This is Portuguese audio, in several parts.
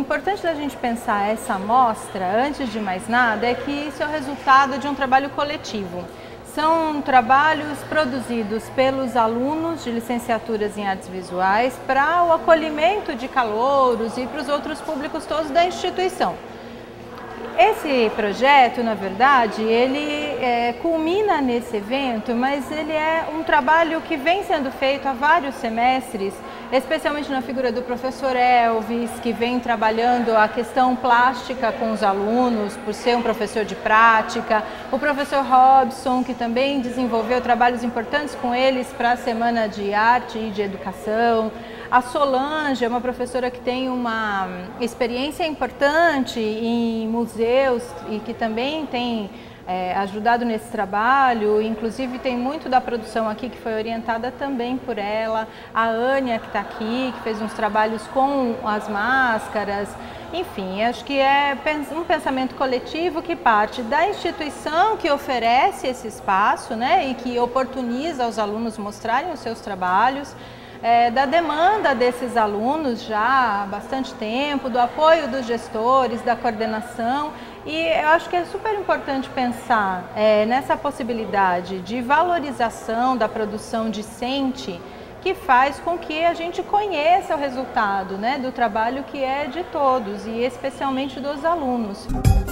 importante da gente pensar essa amostra, antes de mais nada, é que isso é o resultado de um trabalho coletivo. São trabalhos produzidos pelos alunos de licenciaturas em artes visuais para o acolhimento de calouros e para os outros públicos todos da instituição. Esse projeto, na verdade, ele culmina nesse evento, mas ele é um trabalho que vem sendo feito há vários semestres, especialmente na figura do professor Elvis, que vem trabalhando a questão plástica com os alunos, por ser um professor de prática, o professor Robson, que também desenvolveu trabalhos importantes com eles para a Semana de Arte e de Educação. A Solange é uma professora que tem uma experiência importante em museus e que também tem ajudado nesse trabalho, inclusive tem muito da produção aqui que foi orientada também por ela. A Ania, que está aqui, que fez uns trabalhos com as máscaras. Enfim, acho que é um pensamento coletivo que parte da instituição que oferece esse espaço, né, e que oportuniza aos alunos mostrarem os seus trabalhos, da demanda desses alunos já há bastante tempo, do apoio dos gestores, da coordenação, e eu acho que é super importante pensar nessa possibilidade de valorização da produção discente, que faz com que a gente conheça o resultado, né, do trabalho que é de todos e especialmente dos alunos.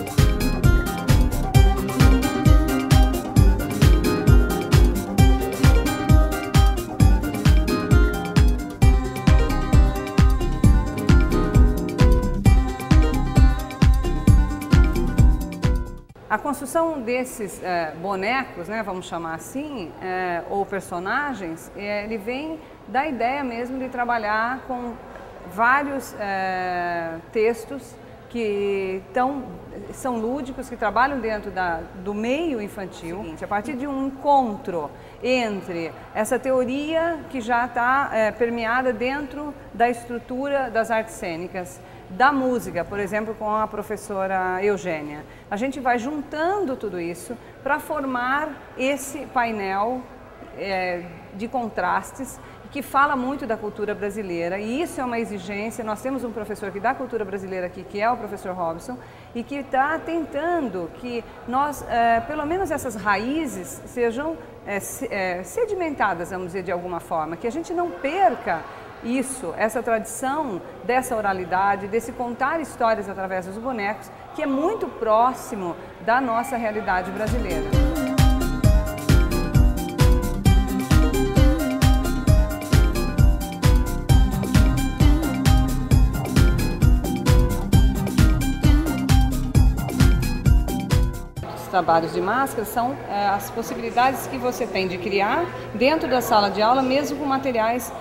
A construção desses bonecos, né, vamos chamar assim, ou personagens, ele vem da ideia mesmo de trabalhar com vários textos que são lúdicos, que trabalham dentro do meio infantil, a partir de um encontro entre essa teoria que já está permeada dentro da estrutura das artes cênicas, da música, por exemplo, com a professora Eugênia. A gente vai juntando tudo isso para formar esse painel de contrastes que fala muito da cultura brasileira, e isso é uma exigência. Nós temos um professor aqui da cultura brasileira aqui, que é o professor Robson, e que está tentando que nós, pelo menos essas raízes sejam sedimentadas, vamos dizer, de alguma forma, que a gente não perca isso, essa tradição dessa oralidade, desse contar histórias através dos bonecos, que é muito próximo da nossa realidade brasileira. Os trabalhos de máscara são as possibilidades que você tem de criar dentro da sala de aula, mesmo com materiais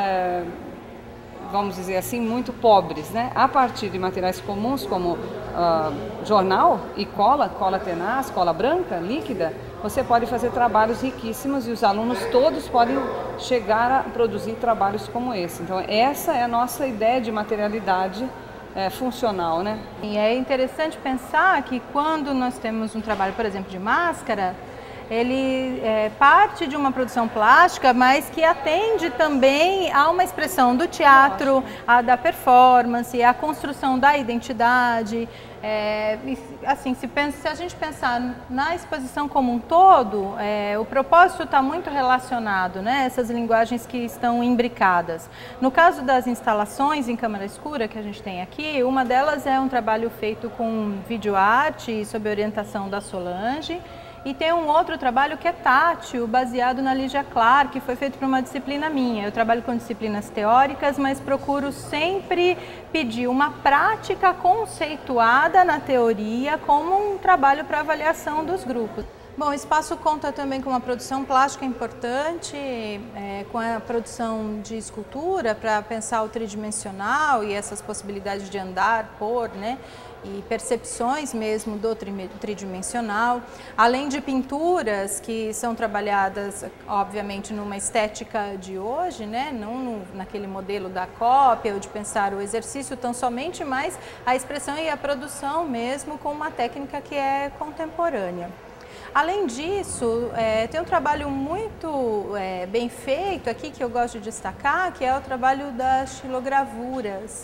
vamos dizer assim, muito pobres, né? A partir de materiais comuns como jornal e cola tenaz, cola branca, líquida, você pode fazer trabalhos riquíssimos e os alunos todos podem chegar a produzir trabalhos como esse. Então essa é a nossa ideia de materialidade funcional, né? E é interessante pensar que quando nós temos um trabalho, por exemplo, de máscara, ele parte de uma produção plástica, mas que atende também a uma expressão do teatro, da performance, a construção da identidade. Assim, se a gente pensar na exposição como um todo, o propósito está muito relacionado, né? Essas linguagens que estão imbricadas. No caso das instalações em câmara escura que a gente tem aqui, uma delas é um trabalho feito com videoarte sob orientação da Solange. E tem um outro trabalho que é tátil, baseado na Lígia Clark, que foi feito para uma disciplina minha. Eu trabalho com disciplinas teóricas, mas procuro sempre pedir uma prática conceituada na teoria como um trabalho para avaliação dos grupos. Bom, o espaço conta também com uma produção plástica importante, com a produção de escultura para pensar o tridimensional e essas possibilidades de andar, pôr, né? E percepções mesmo do tridimensional, além de pinturas que são trabalhadas, obviamente, numa estética de hoje, né? Não naquele modelo da cópia ou de pensar o exercício tão somente, mas a expressão e a produção mesmo com uma técnica que é contemporânea. Além disso, tem um trabalho muito bem feito aqui que eu gosto de destacar, que é o trabalho das xilogravuras.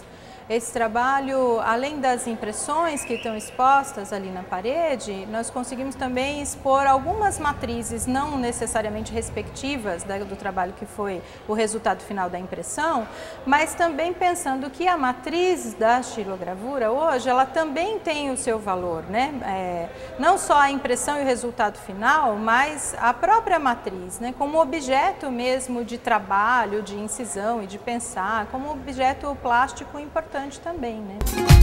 esse trabalho, além das impressões que estão expostas ali na parede, nós conseguimos também expor algumas matrizes, não necessariamente respectivas do trabalho que foi o resultado final da impressão, mas também pensando que a matriz da xilogravura hoje, ela também tem o seu valor, né? Não só a impressão e o resultado final, mas a própria matriz, né? Como objeto mesmo de trabalho, de incisão e de pensar, como objeto plástico importante também, né?